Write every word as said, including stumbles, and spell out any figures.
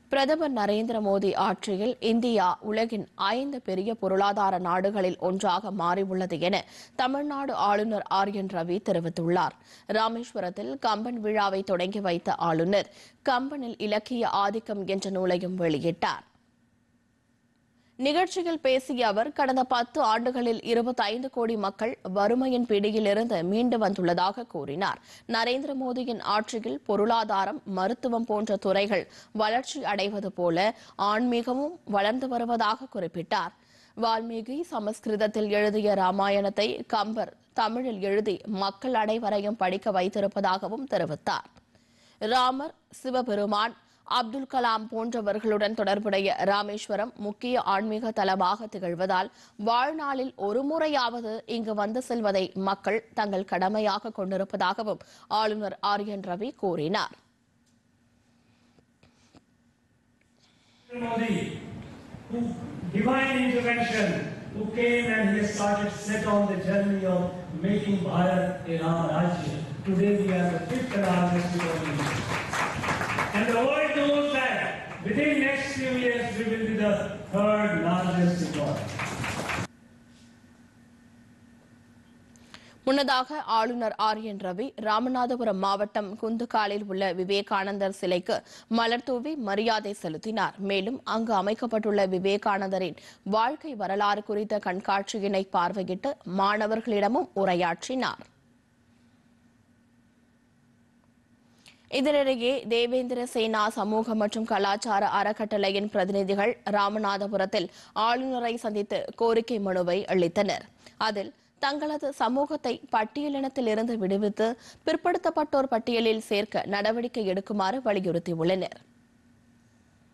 பிரதமர் நரேந்திர மோடி ஆட்சியில் இந்தியா உலகின் ஐந்து பெரிய பொருளாதார நாடுகளில் ஒன்றாக மாறியுள்ளது என தமிழ்நாடு ஆளுநர் ஆர் என் ரவி தெரிவித்துள்ளார். ராமேஸ்வரத்தில் கம்பன் விழாவை தொடங்கி வைத்த ஆளுநர் கம்பனில் இலக்கிய ஆதிக்கம் என்ற நூலையும் வெளியிட்டார். நிகழ்ச்சியில் பேசிய அவர், கடந்த பத்து ஆண்டுகளில் இருபத்தைந்து கோடி மக்கள் வறுமையின் பிடியிலிருந்து மீண்டு வந்துள்ளதாக கூறினார். நரேந்திர மோடியின் ஆட்சியில் பொருளாதாரம், மருத்துவம் போன்ற துறைகள் வளர்ச்சி அடைவது போல ஆன்மீகமும் வளர்ந்து வருவதாக குறிப்பிட்டார். வால்மீகி சமஸ்கிருதத்தில் எழுதிய ராமாயணத்தை கம்பர் தமிழில் எழுதி மக்கள் அனைவரையும் படிக்க வைத்திருப்பதாகவும் தெரிவித்தார். ராமர், சிவபெருமான், அப்துல் கலாம் போன்றவர்களுடன் தொடர்புடைய ராமேஸ்வரம் முக்கிய ஆன்மீக தலமாக திகழ்வதால் வாழ்நாளில் ஒருமுறையாவது இங்கு வந்து செல்வதை மக்கள் தங்கள் கடமையாக கொண்டிருப்பதாகவும் ஆளுநர் ஆர் என் ரவி கூறினார். And the world knows that within next few years we will be the third largest economy. முன்னதாக ஆளுநர் ஆர் என் ரவி ராமநாதபுரம் மாவட்டம் குந்துகாலில் உள்ள விவேகானந்தர் சிலைக்கு மலர் தூவி மரியாதை செலுத்தினார். மேலும் அங்கு அமைக்கப்பட்டுள்ள விவேகானந்தரின் வாழ்க்கை வரலாறு குறித்த கண்காட்சியினை பார்வையிட்டு மாணவர்களிடமும் உரையாற்றினார். இதனிடையே தேவேந்திர சேனா சமூக மற்றும் கலாச்சார அறக்கட்டளையின் பிரதிநிதிகள் ராமநாதபுரத்தில் ஆளுநரை சந்தித்து கோரிக்கை மனுவை அளித்தனர். அதில் தங்களது சமூகத்தை பட்டியலினத்தில் இருந்து விடுவித்து பிற்படுத்தப்பட்டோர் பட்டியலில் சேர்க்க நடவடிக்கை எடுக்குமாறு வலியுறுத்தியுள்ளனர்.